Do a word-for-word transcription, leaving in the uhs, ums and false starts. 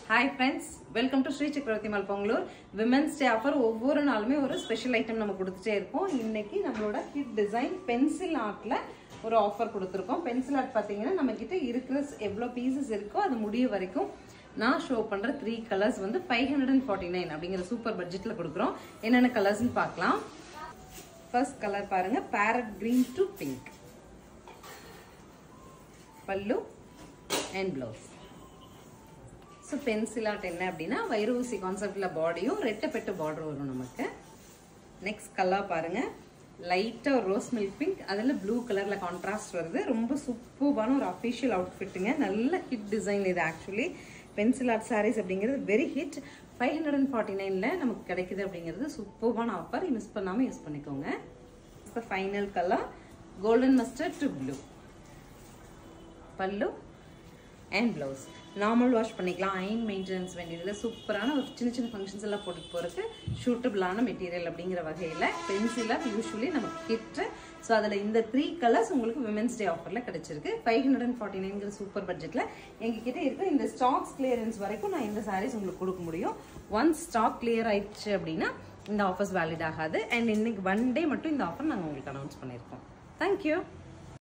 Hi friends, welcome to Sri Chakravarti Mall Pongalur. Women's Day offer ஒவ்வொரு நாளுமே ஒரு special item நம்ம கொடுத்துட்டே இருக்கோம். இன்னைக்கு நம்மளோட கிட் டிசைன் பென்சில் ஆர்ட்ல ஒரு ஆஃபர் கொடுத்துருக்கோம். பென்சில் ஆர்ட் பாத்தீங்கன்னா நம்ம கிட்ட இருக்கிற எவ்வளவு பீசஸ் இருக்கோ அது முடிய வரைக்கும் நான் ஷோ பண்ற த்ரீ கலர்ஸ் வந்து ஃபைவ் ஹண்ட்ரட் ஃபார்ட்டி நைன் அப்படிங்கிற சூப்பர் பட்ஜெட்ல கொடுக்குறோம். என்னென்ன கலர்ஸ்னு பார்க்கலாம். ஃபர்ஸ்ட் கலர் பாருங்க, parrot green to pink. Pallu and blouse. So pencil art என்ன அப்படின்னா வைரூசி கான்செப்ட்ல பாடியும் ரெட்டப்பெட்டு பார்டர் வரும் நமக்கு. நெக்ஸ்ட் கலர் பாருங்க, லைட்டா ஒரு ரோஸ் மில்க் பிங்க், அதில் ப்ளூ கலர்ல கான்ட்ராஸ்ட் வருது. ரொம்ப சூப்பரான ஒரு அஃபிஷியல் அவுட்ஃபிட்டுங்க. நல்ல ஹிட் டிசைன் இது. ஆக்சுவலி பென்சில் ஆர்ட் சாரீஸ் அப்படிங்கிறது very hit. Five hundred and forty நைன்ல நமக்கு கிடைக்குது அப்படிங்கிறது சூப்பரான ஆஃபர். மிஸ் பண்ணாம யூஸ் பண்ணிக்கோங்க. Final colour golden mustard to blue. Pallu and blouse. Normal wash பண்ணிக்கலாம், அயன் மெயின்டெனன்ஸ் வேண்டியதில்லை. சூப்பரான ஒரு சின்ன சின்ன ஃபங்க்ஷன்ஸ் எல்லாம் போட்டுட்டு போகிறதுக்கு சூட்டபிளான மெட்டீரியல் அப்படிங்கிற வகையில் பென்சிலாக யூஸ்வலி நமக்கு கிட்ட. ஸோ அதில் இந்த த்ரீ கலர்ஸ் உங்களுக்கு விமென்ஸ் டே ஆஃபரில் கிடைச்சிருக்கு. ஃபைவ் ஹண்ட்ரட் அண்ட் ஃபார்ட்டி நைன்கிற சூப்பர் பட்ஜெட்டில் எங்ககிட்ட இருக்க இந்த ஸ்டாக்ஸ் கிளியரன்ஸ் வரைக்கும் நான் இந்த சாரீஸ் உங்களுக்கு கொடுக்க முடியும். ஒன்ஸ் ஸ்டாக் கிளியர் ஆயிடுச்சு அப்படின்னா இந்த ஆஃபர்ஸ் வேலிட் ஆகாது. அண்ட் இன்னைக்கு ஒன் டே மட்டும் இந்த ஆஃபர் நாங்கள் உங்களுக்கு அனௌன்ஸ் பண்ணியிருக்கோம். தேங்க்யூ.